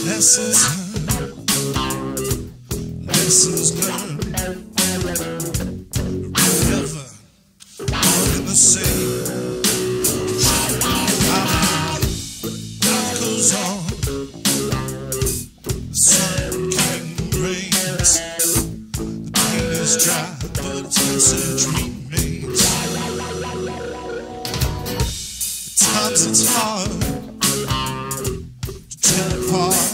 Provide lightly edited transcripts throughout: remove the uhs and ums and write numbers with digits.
Lessons learned. Forever, one and the same. Life goes on. The sun came, rains. The pain is dry, but its message remains. At times it's hard to tell apart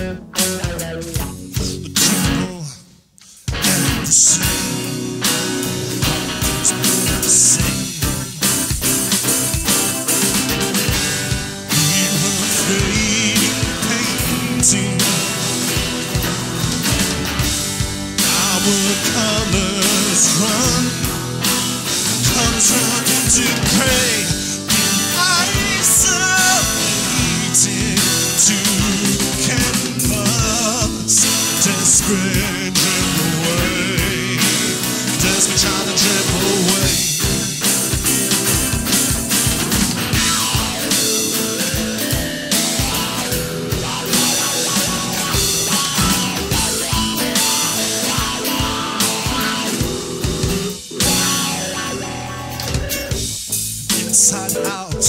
the criminal and the sane. It's more the same. We were fading painting. Our colors run into gray. Isolated to canvas, desperate drip away, desperate trying to drip away. Inside out,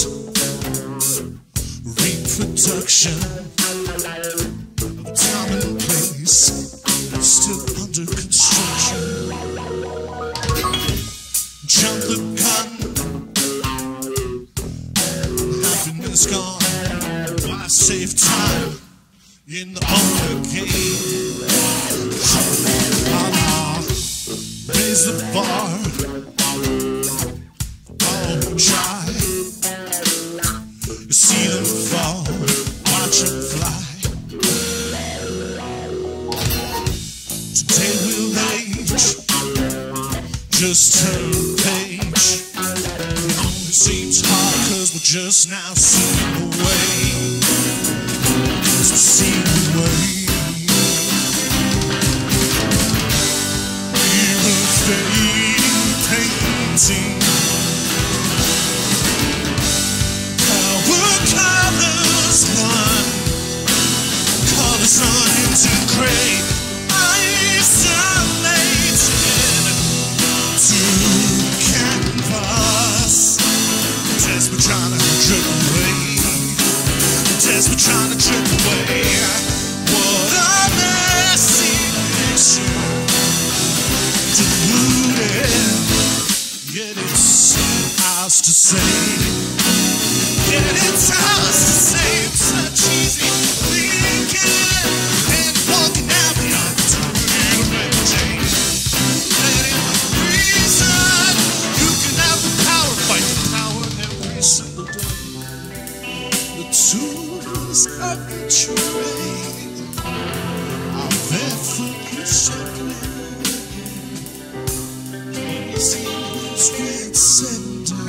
reproduction of time and place, still under construction. Jump the gun, happiness gone. Why save time in the older game? Raise the bar. Try, you see them fall, watch them fly. Today we'll age, just turn the page. It only seems hard cause we're just now seeing the way. Cause we're seeing the way. We were fading painting. Colors run into gray, isolated to canvas. Desperate trying to drip away, desperate trying to drip away. What a messy picture, deluded, yet it's ours to say. Yet it's ours to say. Such easy thinking and walking out the opportunity to make a change. Letting the reason you can have the power, fight the power every single day. The tools of the trade are there for recycling. Easy as great sender.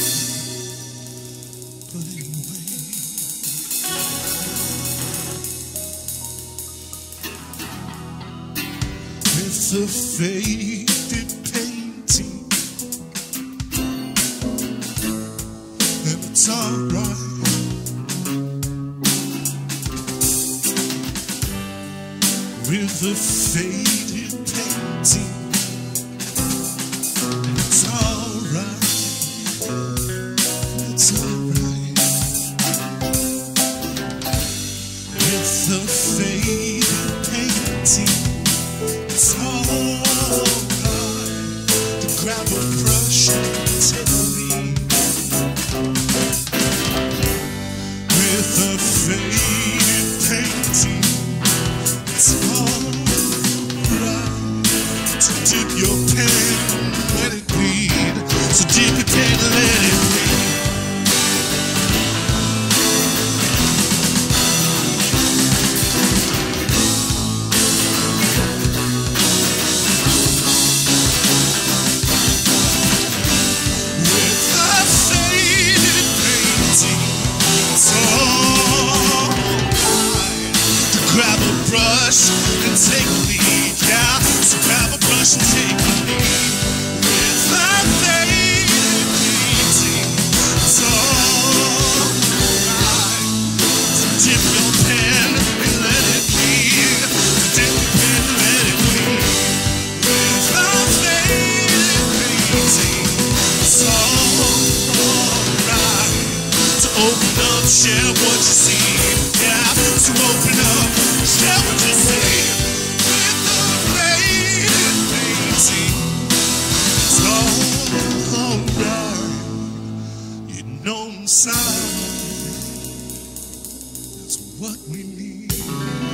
The faded painting, and it's alright. With the faded painting, and it's alright. It's alright. With the faded painting. It's alright to grab a brush and take a lead. With a faded painting, it's alright to dip your pen and let it bleed. So dip your pen and let it bleed. Grab a brush and take a lead, yeah. So grab a brush and take a lead. With that faded painting, it's alright. So dip your pen and let it share what you see. Yeah, so open up, share what you see. With the faded painting, it's all dark. You know inside is what we need.